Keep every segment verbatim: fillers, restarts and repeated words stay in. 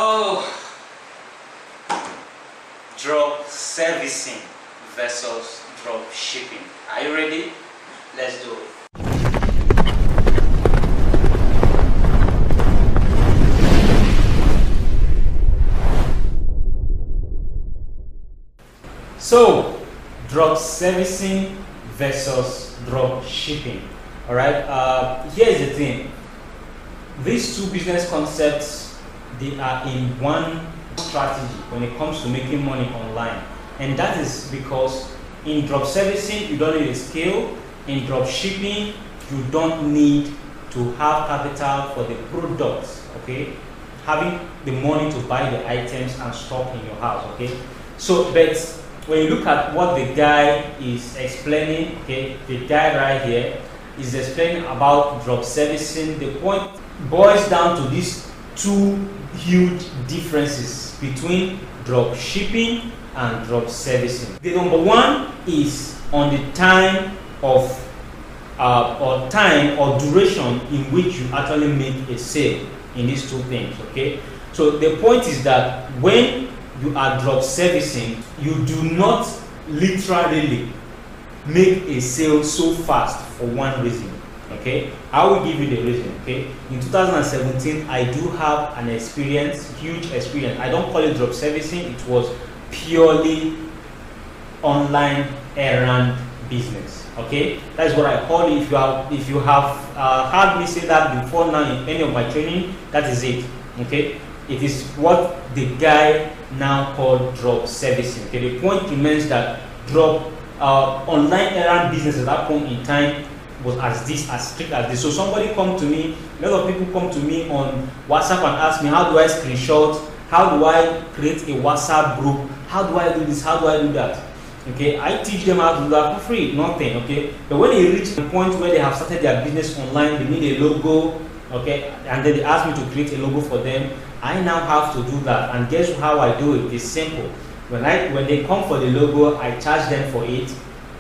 Oh, drop servicing versus drop shipping. Are you ready? Let's do it. So, drop servicing versus drop shipping. All right. Uh, here's the thing. These two business concepts, they are in one strategy when it comes to making money online, and that is because in drop servicing you don't need a scale. In drop shipping you don't need to have capital for the products. Okay, having the money to buy the items and stock in your house. Okay, so but when you look at what the guy is explaining, okay, the guy right here is explaining about drop servicing. The point boils down to these two huge differences between drop shipping and drop servicing. The number one is on the time of uh, or time or duration in which you actually make a sale in these two things. Okay, so the point is that when you are drop servicing, you do not literally make a sale so fast for one reason. Okay, I will give you the reason. Okay, in two thousand seventeen I do have an experience, huge experience. I don't call it drop servicing, it was purely online errand business. Okay, that's what I call it. If you have if you have uh, heard me say that before now in any of my training, that is it. Okay, it is what the guy now called drop servicing. Okay, the point remains that drop uh, online errand business at that point in time was as this, as strict as this. So somebody come to me, a lot of people come to me on WhatsApp and ask me, how do I screenshot? How do I create a WhatsApp group? How do I do this? How do I do that? Okay, I teach them how to do that for free, nothing. Okay, but when they reach the point where they have started their business online, they need a logo. Okay, and then they ask me to create a logo for them. I now have to do that, and guess how I do it? It's simple. When I when they come for the logo, I charge them for it.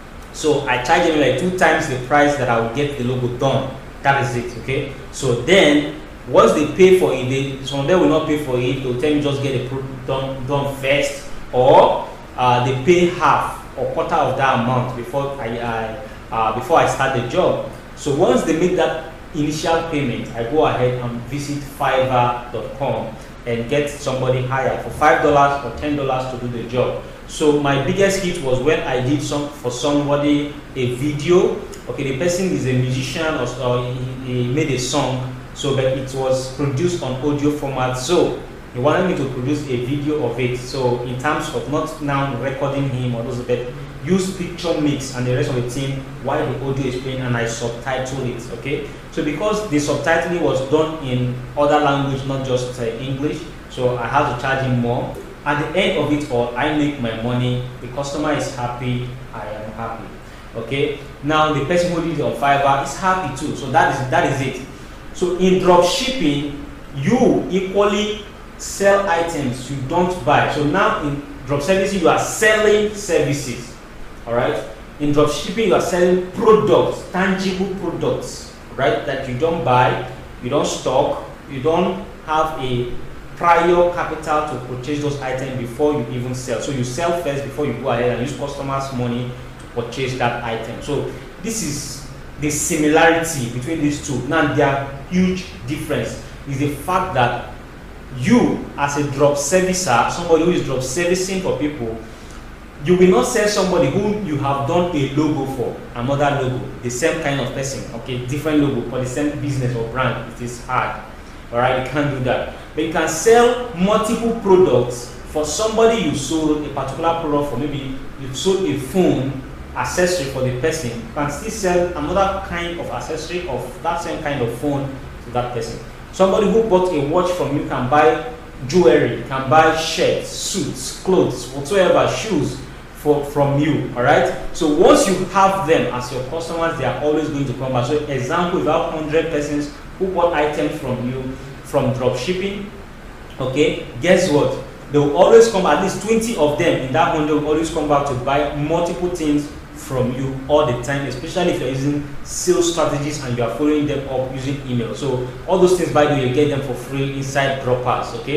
So I charge them like two times the price that I will get the logo done. That is it. Okay. So then once they pay for it, they, some of them will not pay for it. They'll tell me just get the product done, done first, or uh, they pay half or quarter of that amount before I, I uh, before I start the job. So once they make that initial payment, I go ahead and visit Fiverr dot com and get somebody hired for five dollars or ten dollars to do the job. So my biggest hit was when I did some for somebody a video. Okay, the person is a musician or, or he, he made a song, so but it was produced on audio format. So he wanted me to produce a video of it. So in terms of not now recording him or those, but use picture mix and the rest of the team while the audio is playing, and I subtitle it. Okay, so because the subtitling was done in other language, not just uh, English, so I have to charge him more. At the end of it all, I make my money, the customer is happy, I am happy. Okay, now the person who did it on Fiverr is happy too. So that is that is it. So in drop shipping, you equally sell items, you don't buy. So now in drop servicing, you are selling services. All right, in drop shipping you are selling products, tangible products, right, that you don't buy, you don't stock, you don't have a prior capital to purchase those items before you even sell. So you sell first before you go ahead and use customers' money to purchase that item. So this is the similarity between these two. Now their huge difference is the fact that you, as a drop servicer, somebody who is drop servicing for people, you will not sell somebody who you have done a logo for, another logo, the same kind of person, okay, different logo for the same business or brand. It is hard. All right, you can't do that. But you can sell multiple products for somebody you sold a particular product for. Maybe you sold a phone accessory for the person. You can still sell another kind of accessory of that same kind of phone to that person. Somebody who bought a watch from you can buy jewelry, can buy shirts, suits, clothes, whatsoever, shoes for from you. All right. So once you have them as your customers, they are always going to come back. So example, if you have one hundred persons who bought items from you from drop shipping, okay, guess what? They will always come, at least twenty of them in that one hundred will always come back to buy multiple things from you all the time, especially if you're using sales strategies and you are following them up using email. So all those things, by the way, you get them for free inside Droppers. Okay,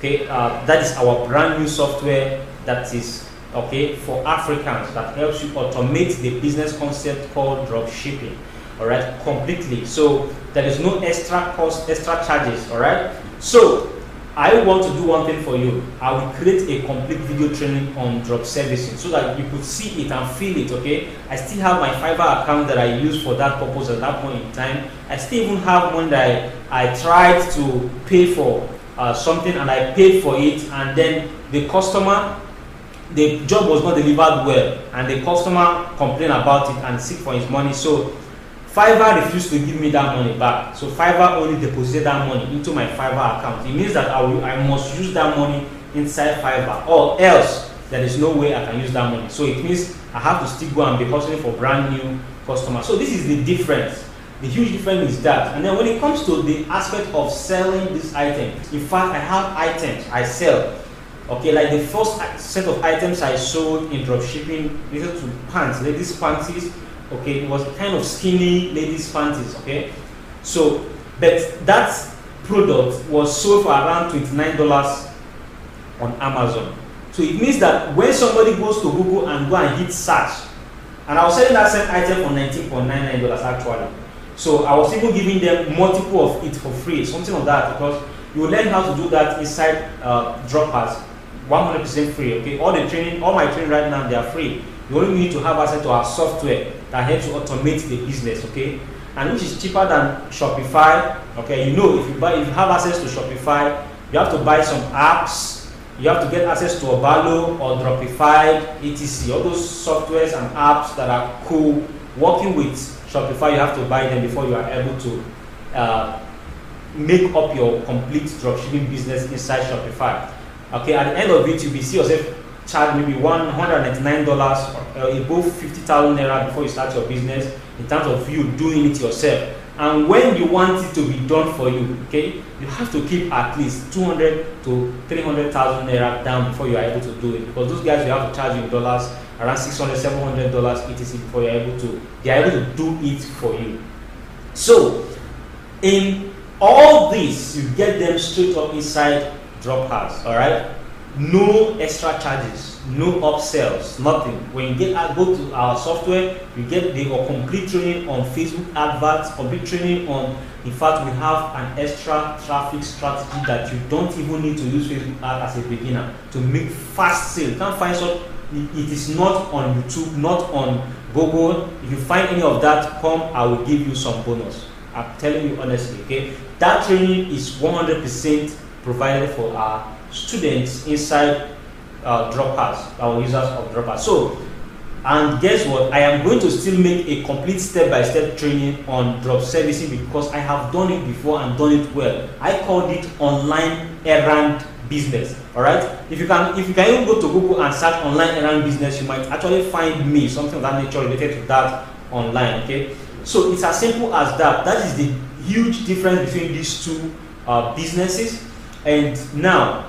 Okay, uh, that is our brand new software that is okay for Africans, that helps you automate the business concept called drop shipping. All right, completely. So there is no extra cost, extra charges. All right. So I want to do one thing for you. I will create a complete video training on drop servicing so that you could see it and feel it. Okay, I still have my Fiverr account that I use for that purpose at that point in time. I still even have one that I, I tried to pay for uh, something and I paid for it, and then the customer, the job was not delivered well, and the customer complained about it and seek for his money. So Fiverr refused to give me that money back. So Fiverr only deposited that money into my Fiverr account. It means that I, will, I must use that money inside Fiverr, or else there is no way I can use that money. So it means I have to still go and be hustling for brand new customers. So this is the difference. The huge difference is that. And then when it comes to the aspect of selling this item, in fact, I have items I sell. Okay, like the first set of items I sold in dropshipping related to pants, ladies' panties. Okay, it was kind of skinny ladies' panties. Okay, so but that product was sold for around twenty-nine dollars on Amazon. So it means that when somebody goes to Google and go and hit search, and I was selling that same item for nineteen ninety-nine dollars actually. So I was even giving them multiple of it for free, something like that, because you will learn how to do that inside uh, Droppers, one hundred percent free. Okay, all the training, all my training right now, they are free. You only need to have access to our software that helps you automate the business, okay, and which is cheaper than Shopify. Okay, you know, if you buy, if you have access to Shopify, you have to buy some apps. You have to get access to Obalo or Dropify, et cetera. All those softwares and apps that are cool. Working with Shopify, you have to buy them before you are able to uh, make up your complete dropshipping business inside Shopify. Okay, at the end of it, you will see yourself charge maybe one hundred ninety-nine dollars or above fifty thousand naira before you start your business, in terms of you doing it yourself. And when you want it to be done for you, okay, you have to keep at least two hundred to three hundred thousand naira down before you are able to do it, because those guys will have to charge you in dollars around six hundred, seven hundred dollars et cetera before you're able to, they are able to do it for you. So in all this, you get them straight up inside Droppers. All right, no extra charges, no upsells, nothing. When you get go to our software, you get the complete training on Facebook adverts, complete training on, in fact, we have an extra traffic strategy that you don't even need to use Facebook ads as a beginner to make fast sales. You can't find such, it is not on YouTube, not on Google. If you find any of that, come, I will give you some bonus. I'm telling you honestly, okay? That training is one hundred percent provided for our students inside uh, Droppers, our users of Droppers. So, and guess what? I am going to still make a complete step-by-step training on drop servicing, because I have done it before and done it well. I called it online errand business. All right. If you can, if you can even go to Google and search online errand business, you might actually find me, something of that nature related to that online. Okay. So it's as simple as that. That is the huge difference between these two uh, businesses. And now,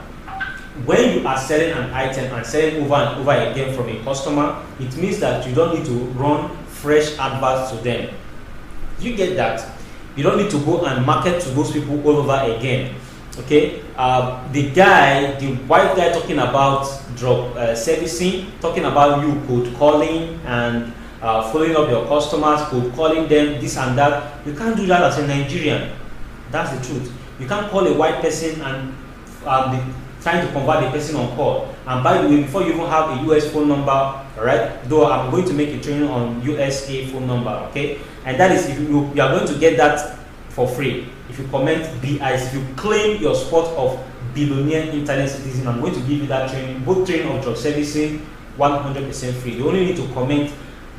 when you are selling an item and selling over and over again from a customer, it means that you don't need to run fresh adverts to them. You get that? You don't need to go and market to those people all over again. Okay, uh, the guy, the white guy talking about drop uh, servicing, talking about you cold calling and uh, following up your customers, cold calling them, this and that. You can't do that as a Nigerian. That's the truth. You can't call a white person and um, the, trying to convert the person on call. And by the way, before you even have a U S phone number, all right, though I'm going to make a training on U S A phone number, okay, and that is if you, you are going to get that for free. If you comment B I C, if you claim your spot of billionaire internet citizen, I'm going to give you that training, both training of drop servicing, one hundred percent free. You only need to comment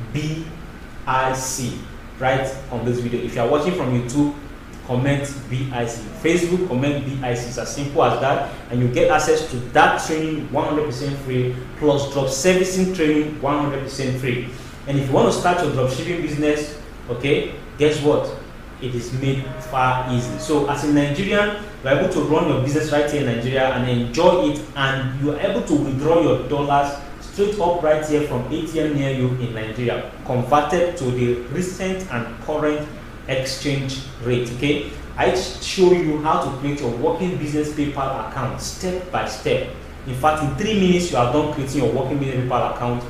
B I C right on this video. If you are watching from YouTube, comment B I C. Facebook, comment B I C. It's as simple as that, and you get access to that training one hundred percent free, plus drop servicing training one hundred percent free. And if you want to start your dropshipping business, okay, guess what? It is made far easy. So as a Nigerian, you're able to run your business right here in Nigeria and enjoy it, and you're able to withdraw your dollars straight up right here from A T M near you in Nigeria, converted to the recent and current exchange rate. Okay, I show you how to create your working business PayPal account step by step. In fact, in three minutes you are done creating your working business PayPal account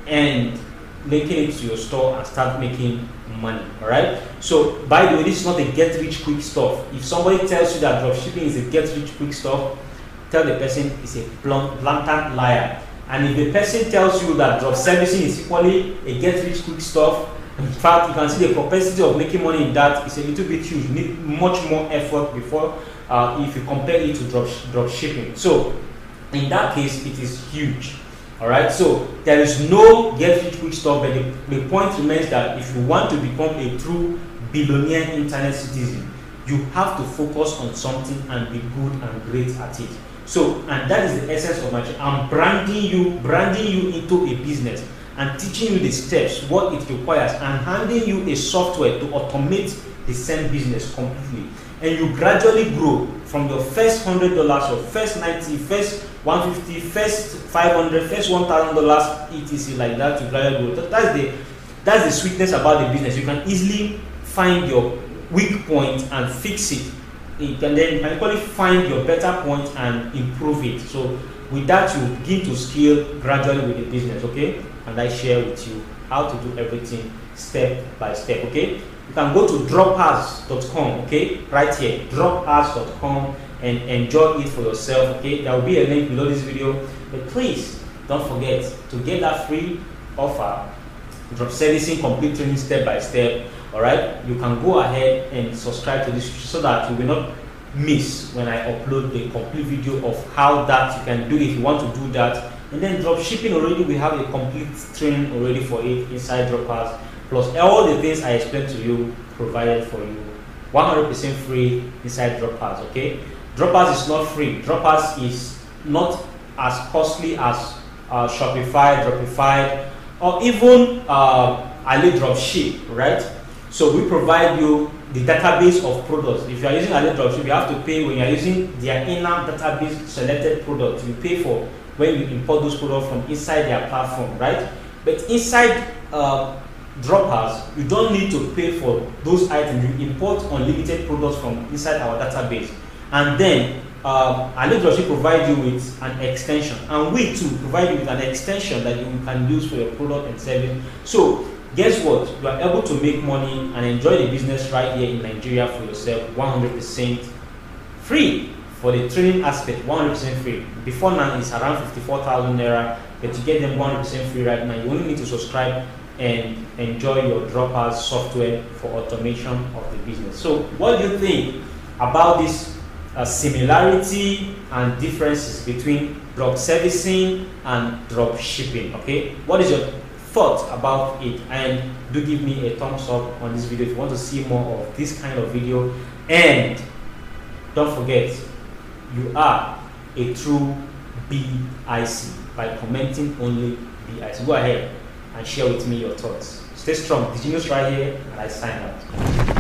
and linking it to your store and start making money. All right. So by the way, this is not a get rich quick stuff. If somebody tells you that dropshipping is a get rich quick stuff, tell the person it's a blunt, blatant liar. And if the person tells you that drop servicing is equally a get rich quick stuff, in fact, you can see the propensity of making money in that is a little bit huge. You need much more effort before uh, if you compare it to drop, drop shipping. So in that case, it is huge. All right. So there is no get rich quick stuff, but the, the point remains that if you want to become a true billionaire internet citizen, you have to focus on something and be good and great at it. So, and that is the essence of my channel. I'm branding you, branding you into a business and teaching you the steps, what it requires, and handing you a software to automate the same business completely. And you gradually grow from your first hundred dollars, your first ninety, first one fifty, first five hundred, first one thousand dollars, et cetera like that. You gradually grow. That's the that's the sweetness about the business. You can easily find your weak point and fix it. You can then you can equally find your better point and improve it. So with that, you begin to scale gradually with the business. Okay. And I share with you how to do everything step by step. Okay, you can go to droppers dot com, okay, right here, droppers dot com, and enjoy it for yourself. Okay, there will be a link below this video, but please don't forget to get that free offer, drop servicing complete training step by step. All right, you can go ahead and subscribe to this so that you will not miss when I upload the complete video of how that you can do if you want to do that. And then drop shipping already, we have a complete training already for it inside Droppers, plus all the things I explained to you provided for you, one hundred percent free inside Droppers. Okay, Droppers is not free. Droppers is not as costly as uh, Shopify, Dropify, or even uh, Ali Dropship, right? So we provide you the database of products. If you are using Ali Dropship, you have to pay when you are using their inner database selected products. You pay for when you import those products from inside their platform, right? But inside uh, Droppers, you don't need to pay for those items. You import unlimited products from inside our database, and then uh, Ali Dropship provide you with an extension, and we too provide you with an extension that you can use for your product and service. So guess what? You are able to make money and enjoy the business right here in Nigeria for yourself, one hundred percent free. For the training aspect, one hundred percent free. Before now, it's around fifty-four thousand naira, but to get them one hundred percent free right now, you only need to subscribe and enjoy your Droppers software for automation of the business. So, what do you think about this uh, similarity and differences between drop servicing and drop shipping? Okay, what is your thought about it? And do give me a thumbs up on this video if you want to see more of this kind of video. And don't forget, you are a true B I C by commenting only B I C. Go ahead and share with me your thoughts. Stay strong. The genius right here, and I sign out.